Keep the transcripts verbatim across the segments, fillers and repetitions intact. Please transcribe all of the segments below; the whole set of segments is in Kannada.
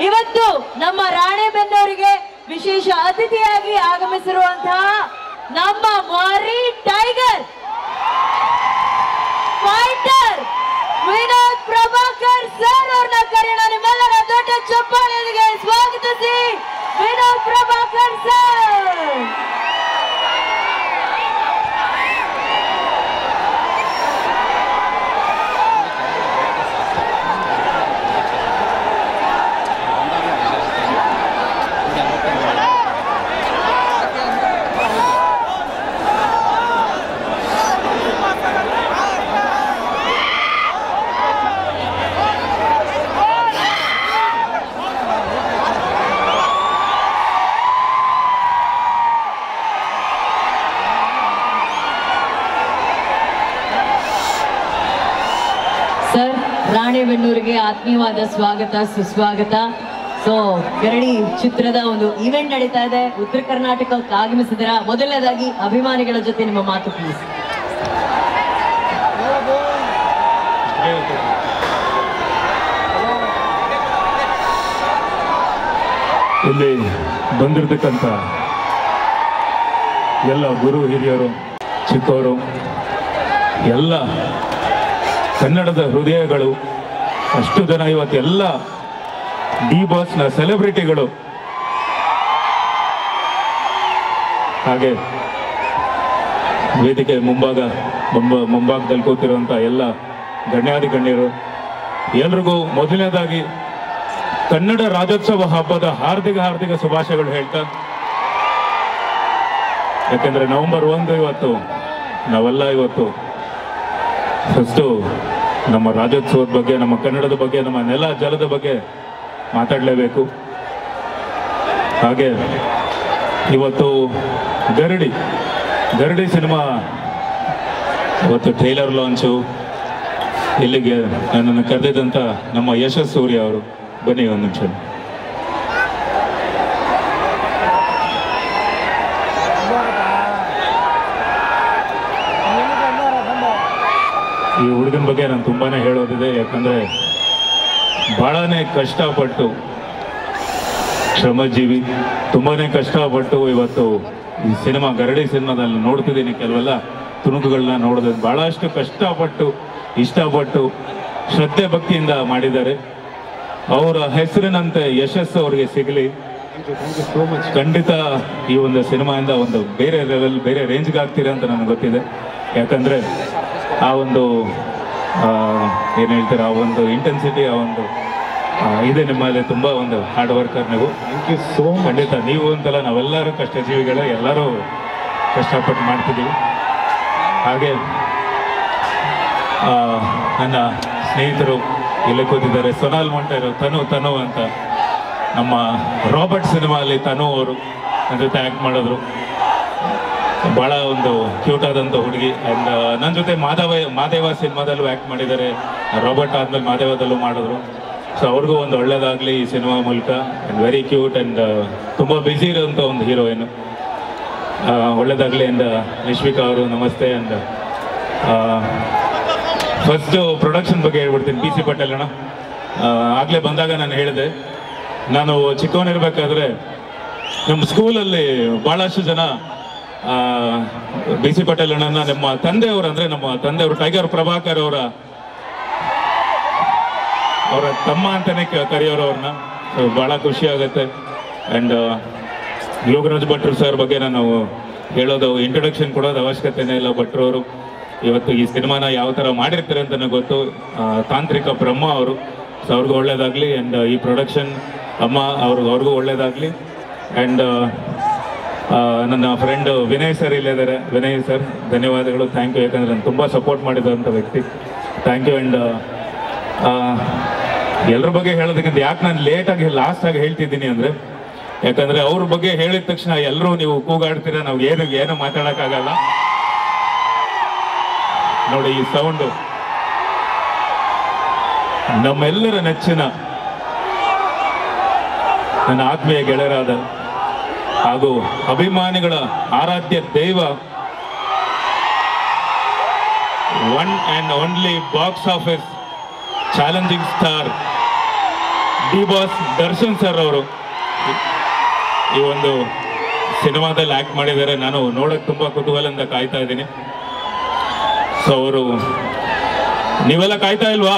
ಇವತ್ತು ನಮ್ಮ ರಾಣೆಬೆನ್ನೂರಿಗೆ ವಿಶೇಷ ಅತಿಥಿಯಾಗಿ ಆಗಮಿಸಿರುವಂತಹ ನಮ್ಮ ಮಾರಿ tiger fighter Vinod Prabhakar sir ಅವ್ರನ್ನ ಕರೆಯೋಣ. ನಿಮ್ಮೆಲ್ಲರ ದೊಡ್ಡ ಚಪ್ಪಾಳೆಯೊಂದಿಗೆ ಸ್ವಾಗತಿಸಿ ವಿನೋದ್ ಪ್ರಭಾಕರ್ ಸರ್. ಸರ್, ರಾಣೆಬೆನ್ನೂರಿಗೆ ಆತ್ಮೀಯವಾದ ಸ್ವಾಗತ ಸುಸ್ವಾಗತ. ಸೊ ಗರಡಿ ಚಿತ್ರದ ಒಂದು ಇವೆಂಟ್ ನಡೀತಾ ಇದೆ, ಉತ್ತರ ಕರ್ನಾಟಕಕ್ಕೆ ಆಗಮಿಸಿದರ ಮೊದಲನೇದಾಗಿ ಅಭಿಮಾನಿಗಳ ಜೊತೆ ನಿಮ್ಮ ಮಾತು ಪ್ಲೀಸ್. ಇಲ್ಲಿ ಬಂದಿರತಕ್ಕಂಥ ಎಲ್ಲ ಗುರು ಹಿರಿಯರು, ಚಿಕ್ಕವರು, ಎಲ್ಲ ಕನ್ನಡದ ಹೃದಯಗಳು, ಅಷ್ಟು ಜನ ಇವತ್ತೆಲ್ಲ ಡಿ ಬಾಸ್ನ ಸೆಲೆಬ್ರಿಟಿಗಳು, ಹಾಗೆ ವೇದಿಕೆ ಮುಂಭಾಗ ಮುಂಬ ಮುಂಭಾಗದಲ್ಲಿ ಕೂತಿರುವಂಥ ಎಲ್ಲ ಗಣ್ಯಾದಿ ಗಣ್ಯರು ಎಲ್ರಿಗೂ ಮೊದಲನೇದಾಗಿ ಕನ್ನಡ ರಾಜ್ಯೋತ್ಸವ ಹಬ್ಬದ ಹಾರ್ದಿಕ ಹಾರ್ದಿಕ ಶುಭಾಶಯಗಳು ಹೇಳ್ತಾ, ಯಾಕೆಂದ್ರೆ ನವೆಂಬರ್ ಒಂದು ಇವತ್ತು ನಾವೆಲ್ಲ ಇವತ್ತು ಫಸ್ಟು ನಮ್ಮ ರಾಜ್ಯೋತ್ಸವದ ಬಗ್ಗೆ, ನಮ್ಮ ಕನ್ನಡದ ಬಗ್ಗೆ, ನಮ್ಮ ನೆಲ ಜಲದ ಬಗ್ಗೆ ಮಾತಾಡಲೇಬೇಕು. ಹಾಗೆ ಇವತ್ತು ಗರಡಿ ಗರಡಿ ಸಿನಿಮಾ ಇವತ್ತು ಟ್ರೈಲರ್ ಲಾಂಚು, ಇಲ್ಲಿಗೆ ನನ್ನನ್ನು ಕರೆದಿದ್ದಂಥ ನಮ್ಮ ಯಶಸ್ ಸೂರ್ಯ ಅವರು, ಬನ್ನಿ ಒಂದು ನಿಮಿಷ. ಈ ಹುಡುಗನ ಬಗ್ಗೆ ನಾನು ತುಂಬಾನೇ ಹೇಳೋದಿದೆ, ಯಾಕಂದ್ರೆ ಬಹಳನೇ ಕಷ್ಟಪಟ್ಟು ಶ್ರಮಜೀವಿ, ತುಂಬಾನೇ ಕಷ್ಟಪಟ್ಟು ಇವತ್ತು ಈ ಸಿನಿಮಾ ಗರಡಿ ಸಿನಿಮಾದಲ್ಲಿ ನೋಡ್ತಿದ್ದೀನಿ, ಕೆಲವೆಲ್ಲ ತುಣುಕುಗಳನ್ನ ನೋಡಿದ್ರೆ ಬಹಳಷ್ಟು ಕಷ್ಟಪಟ್ಟು ಇಷ್ಟಪಟ್ಟು ಶ್ರದ್ಧೆ ಭಕ್ತಿಯಿಂದ ಮಾಡಿದ್ದಾರೆ. ಅವರ ಹೆಸರಿನಂತೆ ಯಶಸ್ಸು ಅವರಿಗೆ ಸಿಗಲಿ. ಖಂಡಿತ ಈ ಒಂದು ಸಿನಿಮಾಯಿಂದ ಒಂದು ಬೇರೆ ಲೆವೆಲ್, ಬೇರೆ ರೇಂಜ್ಗೆ ಆಗ್ತೀರಾ ಅಂತ ನನಗೆ ಗೊತ್ತಿದೆ. ಯಾಕಂದ್ರೆ ಆ ಒಂದು ಏನು ಹೇಳ್ತಾರೆ, ಆ ಒಂದು ಇಂಟೆನ್ಸಿಟಿ, ಆ ಒಂದು ಇದೆ ನಿಮ್ಮಲ್ಲಿ, ತುಂಬ ಒಂದು ಹಾರ್ಡ್ ವರ್ಕರ್ ನೀವು. Thank you so much. ಖಂಡಿತ ನೀವು ಅಂತಲ್ಲ, ನಾವೆಲ್ಲರೂ ಕಷ್ಟಜೀವಿಗಳೇ, ಎಲ್ಲರೂ ಕಷ್ಟಪಟ್ಟು ಮಾಡ್ತಿದ್ದೀವಿ. ಹಾಗೆ ನನ್ನ ಸ್ನೇಹಿತರು ಇಲ್ಲಿ ಕೂತಿದ್ದಾರೆ, ಸೊನಾಲ್ ಮೊಂಟೇರು, ತನು ತನು ಅಂತ, ನಮ್ಮ ರಾಬರ್ಟ್ ಸಿನಿಮಾಲಿ ತನು ಅವರು ನನ್ನ ಜೊತೆ ಆ್ಯಕ್ಟ್ ಮಾಡಿದ್ರು. ಭಾಳ ಒಂದು ಕ್ಯೂಟ್ ಆದಂಥ ಹುಡುಗಿ. ಆ್ಯಂಡ್ ನನ್ನ ಜೊತೆ ಮಾಧವ ಮಾದೇವ ಸಿನಿಮಾದಲ್ಲೂ ಆ್ಯಕ್ಟ್ ಮಾಡಿದ್ದಾರೆ, ರಾಬರ್ಟ್ ಆದಮೇಲೆ ಮಾದೇವದಲ್ಲೂ ಮಾಡಿದ್ರು. ಸೊ ಅವ್ರಿಗೂ ಒಂದು ಒಳ್ಳೇದಾಗಲಿ ಈ ಸಿನಿಮಾ ಮೂಲಕ. ಆ್ಯಂಡ್ ವೆರಿ ಕ್ಯೂಟ್ ಆ್ಯಂಡ್ ತುಂಬ ಬ್ಯುಸಿ ಇರೋಂಥ ಒಂದು ಹೀರೋಯಿನ್, ಒಳ್ಳೇದಾಗಲಿ. ಆ್ಯಂಡ್ ನಿಶ್ವಿಕಾ ಅವರು ನಮಸ್ತೆ. ಆ್ಯಂಡ್ ಫಸ್ಟು ಪ್ರೊಡಕ್ಷನ್ ಬಗ್ಗೆ ಹೇಳ್ಬಿಡ್ತೀನಿ. ಬಿ ಸಿ ಪಟೇಲ್ ಅಣ್ಣ ಆಗಲೇ ಬಂದಾಗ ನಾನು ಹೇಳಿದೆ, ನಾನು ಚಿಕ್ಕವನಿರ್ಬೇಕಾದ್ರೆ ನಮ್ಮ ಸ್ಕೂಲಲ್ಲಿ ಭಾಳಷ್ಟು ಜನ ಬಿ ಸಿ ಪಟೇಲ್ ಅಣ್ಣನ ನಮ್ಮ ತಂದೆಯವರು, ಅಂದರೆ ನಮ್ಮ ತಂದೆಯವರು ಟೈಗರ್ ಪ್ರಭಾಕರ್ ಅವರ ಅವರ ತಮ್ಮ ಅಂತಲೇ ಕರೆಯೋರು ಅವ್ರನ್ನ. ಭಾಳ ಖುಷಿ ಆಗುತ್ತೆ. ಆ್ಯಂಡ್ ಯೋಗರಾಜ್ ಭಟ್ರು ಸರ್ ಬಗ್ಗೆ ನಾನು ಹೇಳೋದು, ಇಂಟ್ರೊಡಕ್ಷನ್ ಕೊಡೋದು ಅವಶ್ಯಕತೆನೇ ಇಲ್ಲ. ಭಟ್ರು ಅವರು ಇವತ್ತು ಈ ಸಿನಿಮಾನ ಯಾವ ಥರ ಮಾಡಿರ್ತಾರೆ ಅಂತ ನನಗೆ ಗೊತ್ತು. ತಾಂತ್ರಿಕ ಬ್ರಹ್ಮ ಅವರು, ಸೊ ಅವ್ರಿಗೂ ಒಳ್ಳೇದಾಗಲಿ. ಆ್ಯಂಡ್ ಈ ಪ್ರೊಡಕ್ಷನ್ ಅಮ್ಮ ಅವ್ರಿಗೆ ಅವ್ರಿಗೂ ಒಳ್ಳೇದಾಗಲಿ. ಆ್ಯಂಡ್ ನನ್ನ ಫ್ರೆಂಡ್ ವಿನಯ್ ಸರ್ ಇಲ್ಲಿದ್ದಾರೆ. ವಿನಯ್ ಸರ್ ಧನ್ಯವಾದಗಳು, ಥ್ಯಾಂಕ್ ಯು. ಯಾಕಂದರೆ ನಾನು ತುಂಬ ಸಪೋರ್ಟ್ ಮಾಡಿದಂಥ ವ್ಯಕ್ತಿ, ಥ್ಯಾಂಕ್ ಯು. ಆ್ಯಂಡ್ ಎಲ್ಲರ ಬಗ್ಗೆ ಹೇಳೋದಕ್ಕಿಂತ ಯಾಕೆ ನಾನು ಲೇಟಾಗಿ ಲಾಸ್ಟಾಗಿ ಹೇಳ್ತಿದ್ದೀನಿ ಅಂದರೆ, ಯಾಕಂದರೆ ಅವ್ರ ಬಗ್ಗೆ ಹೇಳಿದ ತಕ್ಷಣ ಎಲ್ಲರೂ ನೀವು ಕೂಗಾಡ್ತೀರ, ನಾವು ಏನು ಏನು ಮಾತಾಡೋಕ್ಕಾಗಲ್ಲ. ನೋಡಿ ಈ ಸೌಂಡು ನಮ್ಮೆಲ್ಲರ ನೆಚ್ಚಿನ ನನ್ನ ಆತ್ಮೀಯ ಗೆಳೆಯರಾದ ಹಾಗೂ ಅಭಿಮಾನಿಗಳ ಆರಾಧ್ಯ ದೈವ, one and only box office challenging star D boss Darshan sir ಅವರು ಈ ಒಂದು ಸಿನಿಮಾದಲ್ಲಿ ಆಕ್ಟ್ ಮಾಡಿದ್ದಾರೆ. ನಾನು ನೋಡಕ್ ತುಂಬಾ ಕುತೂಹಲದಿಂದ ಕಾಯ್ತಾ ಇದ್ದೀನಿ. ಸೊ ಅವರು ನೀವೆಲ್ಲ ಕಾಯ್ತಾ ಇಲ್ವಾ?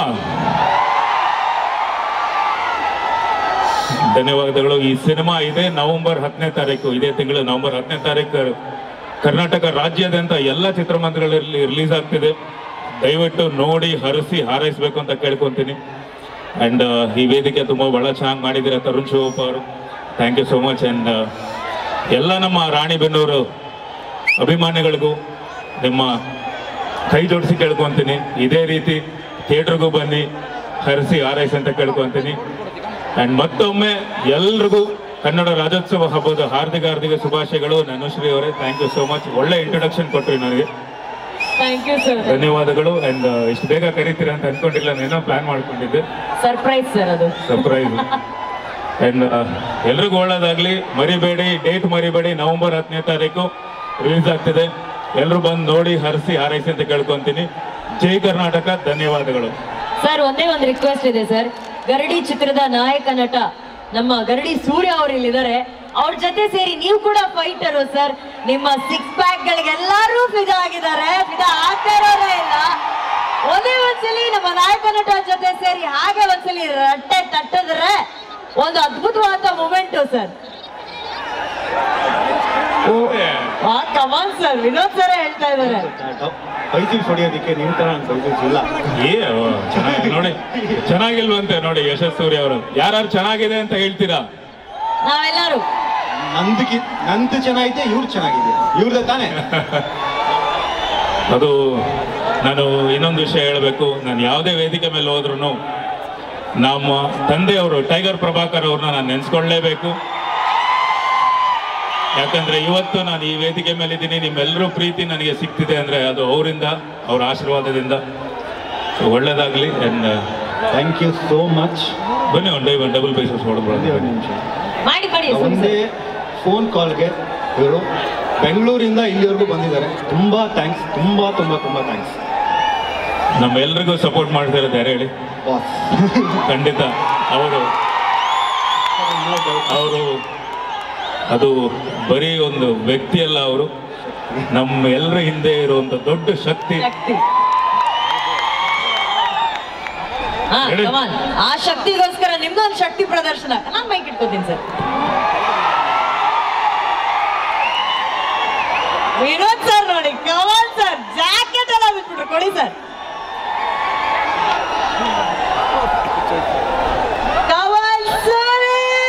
ಧನ್ಯವಾದಗಳು. ಈ ಸಿನಿಮಾ ಇದೆ ನವೆಂಬರ್ ಹತ್ತನೇ ತಾರೀಕು, ಇದೇ ತಿಂಗಳು ನವೆಂಬರ್ ಹತ್ತನೇ ತಾರೀಕು ಕರ್ನಾಟಕ ರಾಜ್ಯಾದ್ಯಂತ ಎಲ್ಲ ಚಿತ್ರಮಂದಿರಗಳಲ್ಲಿ ರಿಲೀಸ್ ಆಗ್ತಿದೆ. ದಯವಿಟ್ಟು ನೋಡಿ ಹರಸಿ ಹಾರೈಸಬೇಕು ಅಂತ ಕೇಳ್ಕೊತೀನಿ. ಅಂಡ್ ಈ ವೇದಿಕೆ ತುಂಬ ಬಹಳ ಚೆನ್ನಾಗಿ ಮಾಡಿದ್ದೀರಾ ತರುಣ್ ಶಿವಪ್ಪ ಅವರು, thank you so much. And ಎಲ್ಲ ನಮ್ಮ ರಾಣಿಬೆನ್ನೂರು ಅಭಿಮಾನಿಗಳಿಗೂ ನಿಮ್ಮ ಕೈ ಜೋಡಿಸಿ ಕೇಳ್ಕೊತೀನಿ, ಇದೇ ರೀತಿ ಥಿಯೇಟ್ರಿಗೂ ಬನ್ನಿ, ಹರಿಸಿ ಹಾರೈಸಿ ಅಂತ ಕೇಳ್ಕೊತೀನಿ. ಅಂಡ್ ಮತ್ತೊಮ್ಮೆ ಎಲ್ರಿಗೂ ಕನ್ನಡ ರಾಜ್ಯೋತ್ಸವ ಹಬ್ಬದ ಹಾರ್ದಿಕ ಹಾರ್ದಿಕ ಶುಭಾಶಯಗಳು. ನನುಶ್ರೀ ಅವರೇ ಥ್ಯಾಂಕ್ ಯು ಸೋ ಮಚ್, ಒಳ್ಳೆ ಇಂಟ್ರೊಡಕ್ಷನ್ ಕೊಟ್ರಿ ನನಗೆ, ಥ್ಯಾಂಕ್ ಯು ಸರ್, ಧನ್ಯವಾದಗಳು. ಅಂಡ್ ಇಷ್ಟು ಬೇಗ ಕರೀತೀರಾ ಅಂತ ಅನ್ಕೊಂಡಿಲ್ಲ, ಏನೋ ಪ್ಲಾನ್ ಮಾಡ್ಕೊಂಡಿದ್ದೆ, ಸರ್ಪ್ರೈಸ್ ಸರ್ ಅದು, ಸರ್ಪ್ರೈಸ್. ಅಂಡ್ ಎಲ್ರಿಗೂ ಒಳ್ಳೇದಾಗ್ಲಿ. ಮರಿಬೇಡಿ, ಡೇಟ್ ಮರಿಬೇಡಿ, ನವೆಂಬರ್ ಹತ್ತನೇ ತಾರೀಕು ರಿಲೀಸ್ ಆಗ್ತಿದೆ. ಎಲ್ಲರೂ ಬಂದು ನೋಡಿ ಹರಿಸಿ ಹಾರೈಸಿ ಅಂತ ಕೇಳ್ಕೊಂತೀನಿ. ಜೈ ಕರ್ನಾಟಕ, ಧನ್ಯವಾದಗಳು. ಸರ್ ಒಂದೇ ಒಂದು ರಿಕ್ವೆಸ್ಟ್ ಇದೆ ಸರ್, ಗರಡಿ ಚಿತ್ರದ ನಾಯಕ ನಟ ನಮ್ಮ ಗರಡಿ ಸೂರ್ಯ ಅವರು ಇಲ್ಲಿದ್ದಾರೆ, ಅವ್ರ ಜೊತೆ ಸೇರಿ ನೀವು ಕೂಡ ಫೈಟರು ಸರ್. ನಿಮ್ಮ ಸಿಕ್ಸ್ ಪ್ಯಾಕ್ ಗಳಿಗೆ ಎಲ್ಲರೂ ಫಿದಾ ಆಗಿದ್ದಾರೆ, ಫಿದಾ ಆಗ್ತಾ ಇರೋದೇ ಇಲ್ಲ. ಒಂದೇ ಒಂದ್ಸಲಿ ನಮ್ಮ ನಾಯಕ ನಟ ಜೊತೆ ಸೇರಿ ಹಾಗೆ ಒಂದ್ಸಲಿ ರಟ್ಟೆ ತಟ್ಟಿದ್ರೆ ಒಂದು ಅದ್ಭುತವಾದ moment sir. Come on sir, Vinod sir ಹೇಳ್ತಾ ಇದ್ದಾರೆ ಬೈಸಿಲ್ಸ್ ಹೊಡೆಯೋದಕ್ಕೆ ನಿಮ್ ತರ ಬೈಸಿಲ್ಸ್ ಇಲ್ಲ. ಏ ಚೆನ್ನಾಗಿ ನೋಡಿ, ಚೆನ್ನಾಗಿಲ್ವಂತೆ ನೋಡಿ ಯಶಸ್ ಸೂರ್ಯ ಅವರು. ಯಾರು ಚೆನ್ನಾಗಿದೆ ಅಂತ ಹೇಳ್ತೀರಾ? ನಾವೆಲ್ಲರೂ ನಂದಕ್ಕೆ ನಂದು ಚೆನ್ನಾಗಿದೆ, ಇವ್ರು ಚೆನ್ನಾಗಿದೆ, ಇವ್ರದ್ದು ತಾನೇ. ಅದು ನಾನು ಇನ್ನೊಂದು ವಿಷಯ ಹೇಳಬೇಕು. ನಾನು ಯಾವುದೇ ವೇದಿಕೆ ಮೇಲೆ ಹೋದ್ರೂ ನಮ್ಮ ತಂದೆಯವರು ಟೈಗರ್ ಪ್ರಭಾಕರ್ ಅವ್ರನ್ನ ನಾನು ನೆನೆಸ್ಕೊಳ್ಳೇಬೇಕು. ಯಾಕಂದ್ರೆ ಇವತ್ತು ನಾನು ಈ ವೇದಿಕೆ ಮೇಲೆ ಇದ್ದೀನಿ, ನಿಮ್ಮೆಲ್ಲರೂ ಪ್ರೀತಿ ನನಗೆ ಸಿಗ್ತಿದೆ ಅಂದ್ರೆ ಅದು ಅವರಿಂದ, ಅವ್ರ ಆಶೀರ್ವಾದದಿಂದ. ಒಳ್ಳೇದಾಗ್ಲಿ. And thank you so much. ಬನ್ನಿ ಒಂದು ಡೈ ಡಬಲ್ ಪೈಸಸ್ ಹೊಡೆದ್ಬಿಡೋದು. ಮಾಡಿ ಮಾಡಿ ಒಂದೇ ಫೋನ್ ಕಾಲ್ಗೆ ಇವರು ಬೆಂಗಳೂರಿಂದ ಇಲ್ಲಿವರೆಗೂ ಬಂದಿದ್ದಾರೆ. ತುಂಬಾ ಥ್ಯಾಂಕ್ಸ್, ತುಂಬಾ ತುಂಬಾ ತುಂಬಾ ಥ್ಯಾಂಕ್ಸ್. ನಮ್ಮೆಲ್ರಿಗೂ ಸಪೋರ್ಟ್ ಮಾಡ್ತಾ ಇರೋದು ಯಾರು ಹೇಳಿ? ಬಾಸ್ ಖಂಡಿತ ಅವರು ಅವರು ಅದು ಬರೀ ಒಂದು ವ್ಯಕ್ತಿ ಅಲ್ಲ, ಅವರು ನಮ್ಮ ಎಲ್ಲರ ಹಿಂದೆ ಇರುವಂತ ದೊಡ್ಡ ಶಕ್ತಿ. ಹಾ, come on. ಆ ಶಕ್ತಿಗೋಸ್ಕರ ನಿಮ್ದೊಂದು ಶಕ್ತಿ ಪ್ರದರ್ಶನ. ನಾನು ಮೈಕ್ ಇಟ್ಕೋತೀನಿ ಸರ್. ವಿನೋದ್ ಸರ್ ನೋಡಿ, ಕಮಾನ್ ಸರ್, ಜಾಕೆಟ್ ಎಲ್ಲ ಬಿಟ್ಬಿಟ್ರು, ಕೊಡಿ ಸರ್. ಕಮಾನ್ ಸರ್,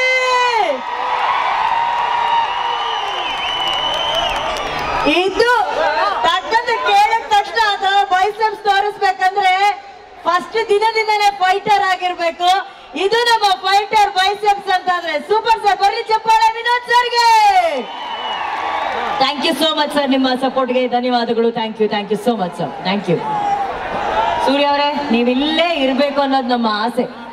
ಇದು ತಕ್ಕಂತ ಕೇಳಿದ ತಕ್ಷಣ ಅಥವಾ ಬೈಸೆಪ್ಸ್ ತೋರಿಸ್ಬೇಕಂದ್ರೆ ಫಸ್ಟ್ ದಿನದಿಂದಲೇ ಫೈಟರ್ ಆಗಿರ್ಬೇಕು. ಇದು ನಮ್ಮ ಫೈಟರ್ ಬೈಸೆಪ್ಸ್ ಅಂತಂದ್ರೆ ಸೂಪರ್ ಸರ್. ಬರ್ಲಿ ಚಪ್ಪಾಳೆ ವಿನೋದ್ ಸರ್ಗೆ. Thank you so much sir, ನಿಮ್ಮ ಸಪೋರ್ಟ್ಗೆ ಧನ್ಯವಾದಗಳು. Thank you, thank you so much sir, thank you. Surya ಅವರೇ, ನೀವಿಲ್ಲೇ ಇರಬೇಕು ಅನ್ನೋದು ನಮ್ಮ ಆಸೆ.